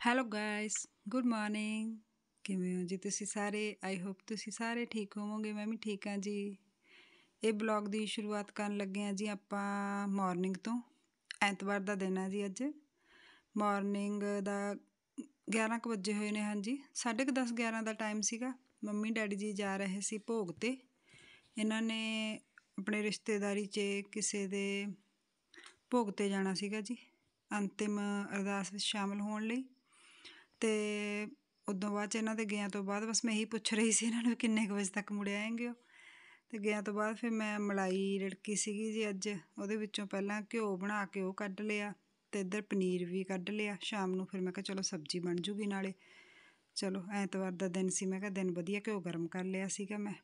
Hello guys, good morning. ਕਿਵੇਂ ਹੋ ਜੀ ਤੁਸੀਂ ਸਾਰੇ? ਆਈ ਹੋਪ ਤੁਸੀਂ ਸਾਰੇ ਠੀਕ ਹੋਵੋਗੇ। ਮੈਂ ਵੀ ਠੀਕ ਹਾਂ ਜੀ। ਇਹ ਬਲੌਗ ਦੀ ਸ਼ੁਰੂਆਤ ਕਰਨ ਲੱਗੇ ਹਾਂ ਜੀ ਆਪਾਂ ਮਾਰਨਿੰਗ ਤੋਂ। ਐਤਵਾਰ ਦਾ ਦਿਨ ਹੈ ਜੀ ਅੱਜ। ਮਾਰਨਿੰਗ ਦਾ 11 ਕੁ ਵਜੇ ਹੋਏ ਨੇ। ਹਾਂਜੀ, 10:30 11 ਦਾ ਟਾਈਮ ਸੀਗਾ। ਮੰਮੀ ਡੈਡੀ ਜੀ ਜਾ ਰਹੇ ਸੀ ਭੋਗ 'ਤੇ। ਇਹਨਾਂ ਨੇ ਆਪਣੇ ਰਿਸ਼ਤੇਦਾਰੀ 'ਚ ਕਿਸੇ ਦੇ ਭੋਗ 'ਤੇ ਜਾਣਾ ਸੀਗਾ ਜੀ, ਅੰਤਿਮ ਅਰਦਾਸ ਵਿੱਚ ਸ਼ਾਮਲ ਹੋਣ ਲਈ। ਅਤੇ ਉਦੋਂ ਬਾਅਦ 'ਚ ਇਹਨਾਂ ਦੇ ਗਿਆਂ ਤੋਂ ਬਾਅਦ ਬਸ ਮੈਂ ਇਹੀ ਪੁੱਛ ਰਹੀ ਸੀ ਇਹਨਾਂ ਨੂੰ ਕਿੰਨੇ ਕੁ ਵਜੇ ਤੱਕ ਮੁੜ ਆਏਂਗੇ ਉਹ। ਅਤੇ ਗਿਆਂ ਤੋਂ ਬਾਅਦ ਫਿਰ ਮੈਂ ਮਲਾਈ ਰਿੜਕੀ ਸੀਗੀ ਜੀ ਅੱਜ। ਉਹਦੇ ਵਿੱਚੋਂ ਪਹਿਲਾਂ ਘਿਓ ਬਣਾ ਕੇ ਉਹ ਕੱਢ ਲਿਆ ਅਤੇ ਇੱਧਰ ਪਨੀਰ ਵੀ ਕੱਢ ਲਿਆ। ਸ਼ਾਮ ਨੂੰ ਫਿਰ ਮੈਂ ਕਿਹਾ ਚਲੋ ਸਬਜ਼ੀ ਬਣ ਜੂਗੀ ਨਾਲੇ। ਚਲੋ ਐਤਵਾਰ ਦਾ ਦਿਨ ਸੀ, ਮੈਂ ਕਿਹਾ ਦਿਨ ਵਧੀਆ, ਘਿਓ ਗਰਮ ਕਰ ਲਿਆ ਸੀਗਾ ਮੈਂ।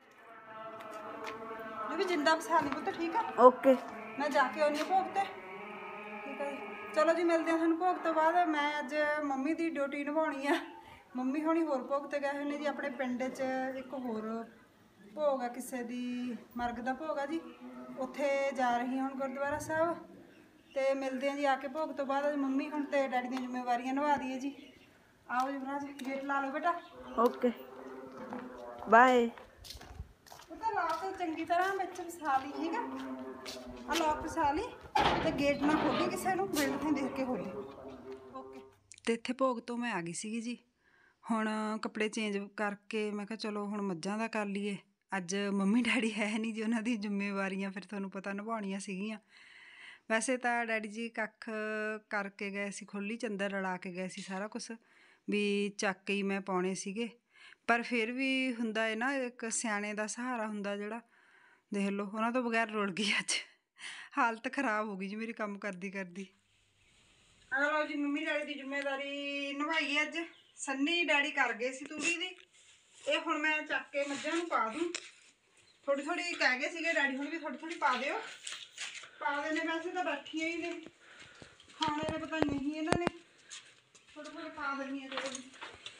ਵੀ ਜਿੰਦਾ ਫਸਾ ਲਈ ਪੁੱਤ, ਠੀਕ ਆ? ਓਕੇ। ਮੈਂ ਜਾ ਕੇ ਆਉਂਦੀ ਭੋਗ 'ਤੇ, ਠੀਕ ਹੈ ਜੀ। ਚਲੋ ਜੀ, ਮਿਲਦੇ ਹਾਂ ਤੁਹਾਨੂੰ ਭੋਗ ਤੋਂ ਬਾਅਦ। ਮੈਂ ਅੱਜ ਮੰਮੀ ਦੀ ਡਿਊਟੀ ਨਿਭਾਉਣੀ ਆ। ਮੰਮੀ ਹੋਣੀ ਹੋਰ ਭੋਗ 'ਤੇ ਗਏ ਹੋਏ ਨੇ ਜੀ। ਆਪਣੇ ਪਿੰਡ 'ਚ ਇੱਕ ਹੋਰ ਭੋਗ ਆ, ਕਿਸੇ ਦੀ ਮਰਗ ਦਾ ਭੋਗ ਆ ਜੀ। ਉੱਥੇ ਜਾ ਰਹੀ ਹਾਂ ਹੁਣ ਗੁਰਦੁਆਰਾ ਸਾਹਿਬ। ਅਤੇ ਮਿਲਦੇ ਹਾਂ ਜੀ ਆ ਕੇ ਭੋਗ ਤੋਂ ਬਾਅਦ। ਮੰਮੀ ਹੁਣ ਅਤੇ ਡੈਡੀ ਦੀਆਂ ਜ਼ਿੰਮੇਵਾਰੀਆਂ ਨਿਭਾ ਦਈਏ ਜੀ। ਆਓ ਜੀ ਮਹਾਰਾਜ, ਗੇਟ ਲਾ ਲਓ ਬੇਟਾ। Okay, bye. ਉਹ ਤਾਂ ਲੋਕ ਚੰਗੀ ਤਰ੍ਹਾਂ ਵਿੱਚ ਫਸਾ ਲਈ, ਠੀਕ ਆ? ਆ ਲੋਕ ਫਸਾ ਲਈ ਅਤੇ ਗੇਟ ਨਾ ਖੋਲੀ ਕਿਸੇ ਨੂੰ, ਬਿਲਡ ਤੋਂ ਦੇਖ ਕੇ ਖੋਲੀ। ਓਕੇ। ਅਤੇ ਇੱਥੇ ਭੋਗ ਤੋਂ ਮੈਂ ਆ ਗਈ ਸੀਗੀ ਜੀ। ਹੁਣ ਕੱਪੜੇ ਚੇਂਜ ਕਰਕੇ ਮੈਂ ਕਿਹਾ ਚਲੋ ਹੁਣ ਮੱਝਾਂ ਦਾ ਕਰ ਲਈਏ। ਅੱਜ ਮੰਮੀ ਡੈਡੀ ਹੈ ਨਹੀਂ ਜੀ, ਉਹਨਾਂ ਦੀ ਜ਼ਿੰਮੇਵਾਰੀਆਂ ਫਿਰ ਤੁਹਾਨੂੰ ਪਤਾ ਨਿਭਾਉਣੀਆਂ ਸੀਗੀਆਂ। ਵੈਸੇ ਤਾਂ ਡੈਡੀ ਜੀ ਕੱਖ ਕਰਕੇ ਗਏ ਸੀ, ਖੁੱਲ੍ਹੀ ਚੰਦਰ ਰਲਾ ਕੇ ਗਏ ਸੀ ਸਾਰਾ ਕੁਛ, ਵੀ ਚੱਕ ਹੀ ਮੈਂ ਪਾਉਣੇ ਸੀਗੇ। ਪਰ ਫਿਰ ਵੀ ਹੁੰਦਾ ਹੈ ਨਾ, ਇੱਕ ਸਿਆਣੇ ਦਾ ਸਹਾਰਾ ਹੁੰਦਾ ਜਿਹੜਾ। ਦੇਖ ਲਓ, ਉਹਨਾਂ ਤੋਂ ਬਗੈਰ ਰੁਲ ਗਈ ਅੱਜ। ਹਾਲਤ ਖ਼ਰਾਬ ਹੋ ਗਈ ਜੀ ਮੇਰੀ ਕੰਮ ਕਰਦੀ ਕਰਦੀ। ਲਓ ਜੀ, ਮੰਮੀ ਡੈਡੀ ਦੀ ਜ਼ਿੰਮੇਵਾਰੀ ਨਿਭਾਈ ਅੱਜ। ਸੰਨੀ ਡੈਡੀ ਕਰ ਗਏ ਸੀ ਤੂੜੀ ਦੀ। ਇਹ ਹੁਣ ਮੈਂ ਚੱਕ ਕੇ ਮੱਝਾਂ ਨੂੰ ਪਾ ਦੂੰ। ਥੋੜ੍ਹੀ ਥੋੜ੍ਹੀ ਕਹਿ ਗਏ ਸੀਗੇ ਡੈਡੀ ਹੁਣ ਵੀ ਥੋੜ੍ਹੀ ਥੋੜ੍ਹੀ ਪਾ ਦਿਓ। ਪਾ ਦੇਣੇ, ਵੈਸੇ ਤਾਂ ਬੈਠੀਆਂ ਹੀ ਨੇ, ਖਾਣੇ ਨੇ ਪਤਾ ਨਹੀਂ ਇਹਨਾਂ ਨੇ। ਥੋੜ੍ਹੇ ਥੋੜ੍ਹੇ ਪਾ ਦੇਣੀ ਆ ਚਲੋ ਜੀ।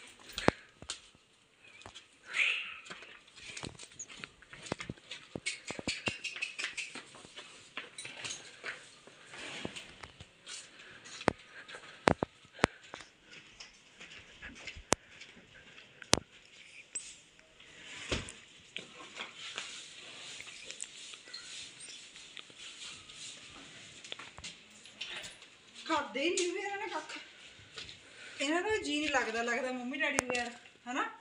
ਖਾਦੇ ਹੀ ਨਹੀਂ ਵੀ ਇਹਨਾਂ ਨੇ ਕੱਖ। ਇਹਨਾਂ ਨੂੰ ਜੀ ਨਹੀਂ ਲੱਗਦਾ ਮੰਮੀ ਡੈਡੀ ਬਗੈਰ, ਹੈ ਨਾ?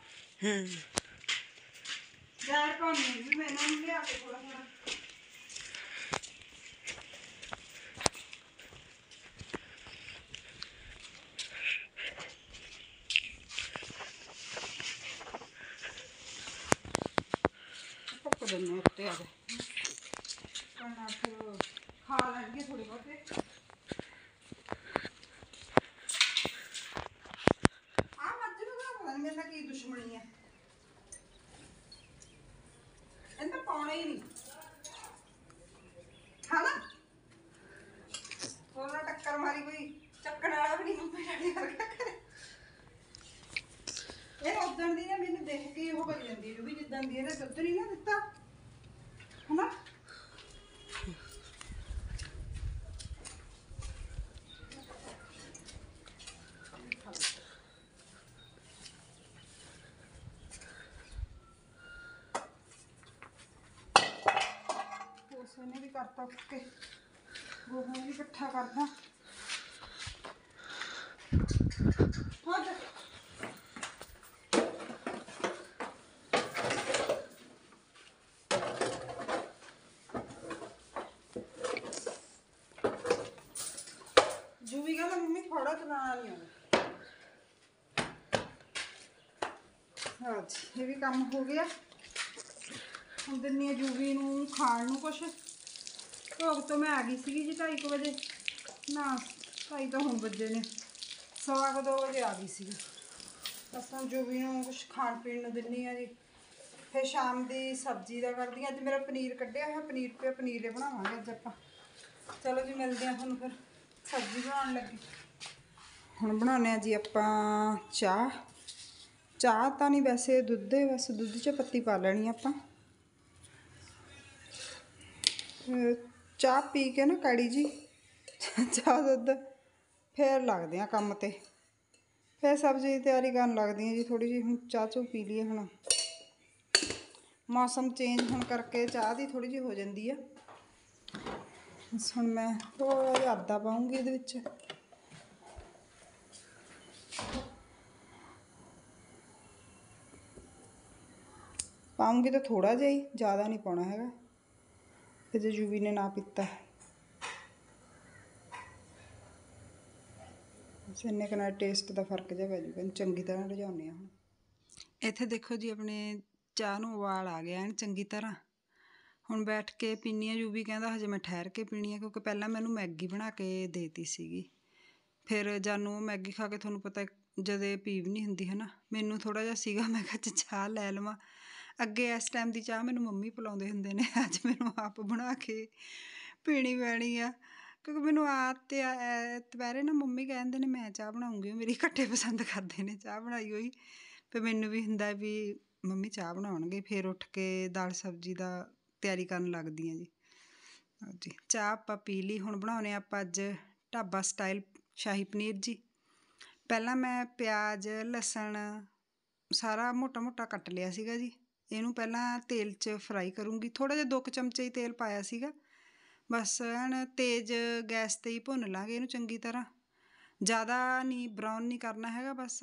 ਜ਼ਹਿਰ ਪਾਉਂਦੀ ਵੀ ਮੈਂ ਇਹਨਾਂ ਨੂੰ ਲਿਆ ਕੇ ਥੋੜ੍ਹਾ ਥੋੜ੍ਹਾ। ਭੁੱਕ ਦਿੰਦੇ ਉੱਤੇ ਆ ਗਏ ਕਰਨਾ, ਫਿਰ ਖਾ ਲੈਣਗੇ ਥੋੜ੍ਹੇ ਬਹੁਤੇ। ਆਹ ਮੱਝ ਨੂੰ ਤਾਂ ਪਤਾ ਨਹੀਂ ਮੇਰੇ ਨਾਲ ਕੀ ਦੁਸ਼ਮਣੀ ਹੈ। ਇਹਨੂੰ ਤਾਂ ਪਾਉਣਾ ਹੀ ਨਹੀਂ, ਹੈ ਨਾ? ਉਹਨਾਂ ਟੱਕਰ ਮਾਰੀ, ਕੋਈ ਚੱਕਣ ਵਾਲਾ ਵੀ ਨਹੀਂ ਮੰਮੀ ਡੈਡੀ ਵਰਗਾ ਕਰੇ। ਇਹ ਉਦਣ ਦੀ ਨਾ ਮੈਨੂੰ ਦੇਖ ਕੇ ਉਹ ਕਰੀ ਜਾਂਦੀ ਹੈ ਵੀ ਜਿੱਦਾਂ ਦੀ ਇਹਨੇ ਦੁੱਧ ਨਹੀਂ ਨਾ ਦਿੱਤਾ, ਹੈ ਨਾ? ਉਸੇ ਨੇ ਵੀ ਕਰਤਾ ਕੇ ਗੋਹਾ ਵੀ ਇਕੱਠਾ ਕਰਦਾ। ਜੂਵੀ ਕਹਿੰਦਾ ਮੰਮੀ ਥੋੜਾ ਚਲਾਉਣਾ ਨਹੀਂ ਆਉਂਦਾ। ਹਾਂ ਜੀ, ਇਹ ਵੀ ਕੰਮ ਹੋ ਗਿਆ। ਹੁਣ ਦਿੰਦੀ ਹਾਂ ਜੂਵੀ ਨੂੰ ਖਾਣ ਨੂੰ ਕੁਛ। ਭੋਗ ਤੋਂ ਮੈਂ ਆ ਗਈ ਸੀਗੀ ਜੀ 2:30 ਵਜੇ। ਨਾ 2:30 ਤਾਂ ਹੁਣ ਵੱਜੇ ਨੇ, 2:15 ਵਜੇ ਆ ਗਈ ਸੀਗੀ। ਬਸ ਹੁਣ ਜੂਵੀ ਨੂੰ ਕੁਛ ਖਾਣ ਪੀਣ ਨੂੰ ਦਿੰਦੀ ਹਾਂ ਜੀ। ਫਿਰ ਸ਼ਾਮ ਦੀ ਸਬਜ਼ੀ ਦਾ ਕਰਦੀ ਹਾਂ। ਅੱਜ ਮੇਰਾ ਪਨੀਰ ਕੱਢਿਆ ਹੋਇਆ, ਪਨੀਰ ਪਿਆ, ਪਨੀਰ ਬਣਾਵਾਂਗੇ ਅੱਜ ਆਪਾਂ। ਚਲੋ ਜੀ, ਮਿਲਦੇ ਹਾਂ ਤੁਹਾਨੂੰ ਫਿਰ ਸਬਜ਼ੀ ਬਣਾਉਣ ਲੱਗੀ। ਹੁਣ ਬਣਾਉਂਦੇ ਹਾਂ ਜੀ ਆਪਾਂ ਚਾਹ। ਚਾਹ ਤਾਂ ਨਹੀਂ, ਵੈਸੇ ਦੁੱਧ ਹੈ, ਬਸ ਦੁੱਧ 'ਚ ਪੱਤੀ ਪਾ ਲੈਣੀ ਆਪਾਂ। ਚਾਹ ਪੀ ਕੇ ਨਾ ਕੜੀ ਜੀ ਚਾਹ ਦੁੱਧ, ਫਿਰ ਲੱਗਦੇ ਹਾਂ ਕੰਮ 'ਤੇ। फिर सब्जी की तैयारी करन लगदी है जी। थोड़ी जी हुण चाह चू पी लीए। हुण मौसम चेंज होने करके चाह की थोड़ी जी हो जाती है। बस हुण मैं थोड़ा जिहा अद्दा पाऊँगी इहदे विच। पाऊँगी तो थोड़ा जिहा ही, ज़्यादा नहीं पाउणा हैगा, फिर जे यूवी ने ना पीता। इन्ने क नाल टेस्ट का फर्क जिहा पै जूगा। चंगी तरह रिझाउने आ। हुण इत्थे देखो जी अपने चाह नूं उबाल आ गया एन चंगी तरह। हुण बैठ के पीनी आ। यूवी कहंदा हजे मैं ठहर के पीनी है, क्योंकि पहलां मैं इहनूं मैगी बना के देती सीगी। फिर जानू मैगी खा के तुहानूं पता जदे पी भी नहीं हुंदी है ना। मैनूं थोड़ा जिहा सीगा, मैं कहा चाह लै लवां। अगे इस टाइम की चाह मैनूं मम्मी पिलाउंदे हुंदे ने, अज मैनूं आप बना के पीनी पैनी आ, क्योंकि मैनूं आदत है। दुपहरे ना मम्मी कहंदे ने मैं चाह बनाऊंगी, मेरी घट्टे पसंद करदे ने चाह बनाई होई। फिर मैनूं भी हुंदा भी मम्मी चाह बनाउणगे, फिर उठ के दाल सब्जी दा तैयारी करन लगदी आ जी। जी चाह आपां पी ली। हुण बनाउने आपां अज ढाबा स्टाइल शाही पनीर जी। पहलां मैं प्याज लसन सारा मोटा मोटा कट लिया सीगा जी। इहनूं पहलां तेल च फ्राई करूँगी। थोड़ा जिहा 2 चमचे ही तेल पाया सीगा। बस एन तेज़ गैस ते ही भुन लांगे इहनूं चंगी तरह। ज़्यादा नहीं ब्राउन नहीं करना हैगा, बस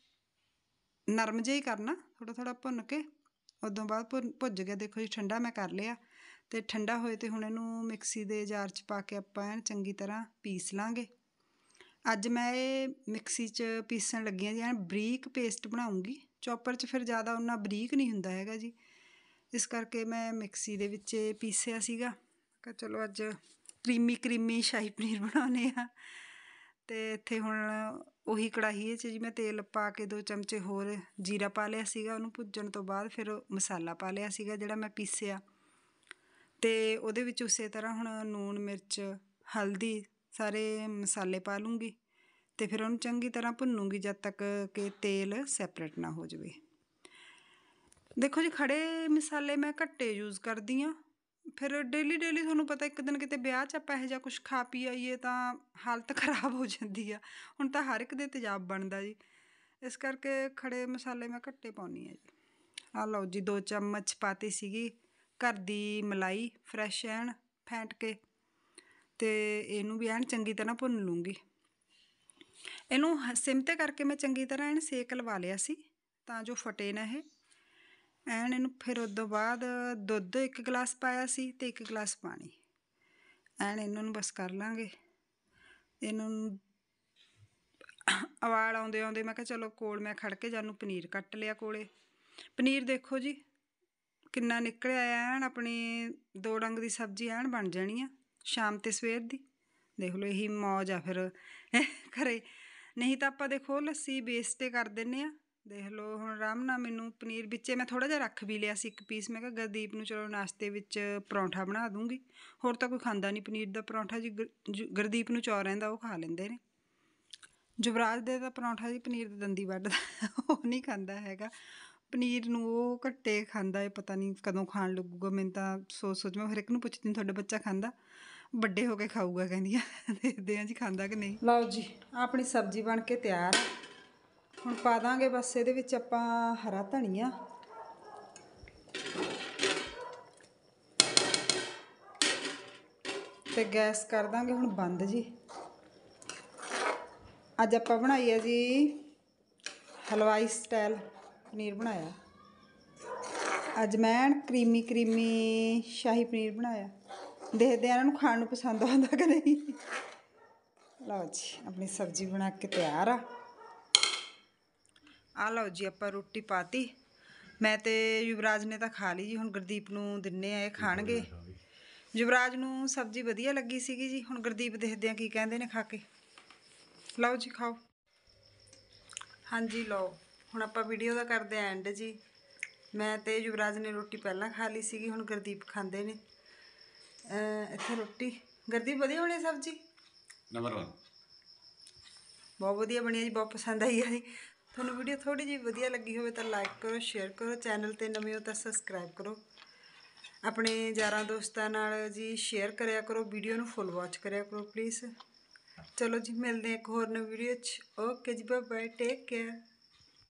नरम जिहा ही करना, थोड़ा थोड़ा भुन के। उदों बाद भुज गया। देखो जी ठंडा मैं कर लिया, तो ठंडा होए तो हुण इहनूं मिक्सी दे जार च पा के आपां एन चंगी तरह पीस लांगे। अज मैं ये मिक्सी च पीसन लगी हाँ जी। एन बरीक पेस्ट बनाऊँगी। चॉपर च फिर ज़्यादा उन्ना बरीक नहीं हुंदा हैगा जी, इस करके मैं मिक्सी दे विच पीसिया सीगा। कहा चलो अज क्रीमी क्रीमी शाही पनीर बनाउने आ। ते इत्थे हुण उही कड़ाही च जी मैं तेल पा के 2 चमचे होर जीरा पा लिया सीगा। उहनूं भुज्जण तो बाद फिर मसाला पा लिया सीगा जिहड़ा मैं पीसिया। ते उहदे विच उसे तरह हुण लूण मिर्च हल्दी सारे मसाले पा लूँगी, तो फिर उन्हूं चंगी तरह भुनूँगी जद तक कि तेल सैपरेट ना हो जाए। देखो जी खड़े मसाले मैं घट्टे यूज़ करदी हाँ। फिर डेली डेली तुहानूं पता एक दिन किते ब्याह च आपां इहो जिहा कुछ खा पी आईए तां हालत खराब हो जाती है। हुण तां हर एक दे तेजाब बनदा जी, इस करके खड़े मसाले मैं घट्टे पाउंदी हाँ जी। आ लओ जी 2 चम्मच पाती सीगी घर दी मलाई फ्रैश एन फैंट के, ते इहनूं भी एन चंगी तरह भुन लूँगी। इहनूं सिम ते करके मैं चंगी तरह एन सेक लवा लिया सी तां जो फटे ना ये एन। इहनूं फिर उदों बाद दुध 1 गिलास पाया सी ते 1 गिलास पानी। एन इन्हां नूं बस कर लांगे। इन्हां नूं उबाल आउंदे आउंदे मैं कहा चलो कोल मैं खड़ के जानूं पनीर कट लिया कोले। पनीर देखो जी किन्ना निकलिया एन अपनी 2 डंग दी सब्जी एन बन जानी आ शाम ते सवेर दी। देख लो यही मौज आ फिर घरे। नहीं तो आपां देखो लस्सी वेस्ट कर दिंदे आ। देख लो हुण आराम नाल मैनूं पनीर विच्चे मैं थोड़ा जिहा रख भी लिया सी 1 पीस। मैं कहा गुरदीप नूं चलो नाश्ते विच परौंठा बना दूँगी, होर तां कोई खांदा नहीं पनीर दा परौंठा जी। गुरदीप नूं चौ रहिंदा ओह खा लैंदे ने। युवराज दे तां परौंठा जी पनीर दी दंदी वड्ढदा ओह नहीं खांदा हैगा। पनीर नूं ओह घट्टे खांदा है, पता नहीं कदों खाण लगूगा। मैनूं तां सोच सोच मैं हर एक नूं पुछदी तुहाडा बच्चा खांदा? ਵੱਡੇ ਹੋ ਕੇ ਖਾਊਗਾ ਕਹਿੰਦੀ ਆ। ਦੇਖਦੇ ਹਾਂ ਜੀ ਖਾਂਦਾ ਕਿ ਨਹੀਂ। ਲਓ ਜੀ ਆਪਣੀ ਸਬਜ਼ੀ ਬਣ ਕੇ ਤਿਆਰ ਹੈ। ਹੁਣ ਪਾ ਦਾਂਗੇ ਬਸ ਇਹਦੇ ਵਿੱਚ ਆਪਾਂ ਹਰਾ ਧਨੀਆ, ਤੇ ਗੈਸ ਕਰ ਦਾਂਗੇ ਹੁਣ ਬੰਦ ਜੀ। ਅੱਜ ਆਪਾਂ ਬਣਾਈ ਹੈ ਜੀ ਹਲਵਾਈ ਸਟਾਈਲ ਪਨੀਰ ਬਣਾਇਆ। ਅੱਜ ਮੈਂ ਕਰੀਮੀ ਕਰੀਮੀ ਸ਼ਾਹੀ ਪਨੀਰ ਬਣਾਇਆ। देखते हैं इन्हों खाण पसंद आता कि नहीं। लो जी अपनी सब्जी बना के तैयार आ लो जी आप रोटी पाती। मैं तो युवराज ने तो खा ली जी। हुण गुरदीप नूं दिन्ने आ खाणगे। युवराज नूं सब्जी वधिया लगी सीगी जी। हुण गुरदीप देखते हैं की कहंदे ने खा के। लो जी खाओ। हाँ जी लो हुण आपां वीडियो दा करदे एंड जी। मैं तो युवराज ने रोटी पहलां खा ली सीगी, हुण गुरदीप खांदे ने। इत्थे रोटी गुरदीप वधिया बनी सब्जी नंबर 1 बहुत वधिया बनी जी, बहुत पसंद आई है जी। थोनों वीडियो थोड़ी जी वधिया लगी हो तो लाइक करो शेयर करो, चैनल ते नवे हो तो सबसक्राइब करो, अपने यारां दोस्तां नाल जी शेयर करया करो, वीडियो नूं फुल वॉच करया करो प्लीज़। चलो जी मिलते हैं एक होर नई वीडियो च। ओके जी, बाय बाय, टेक केयर।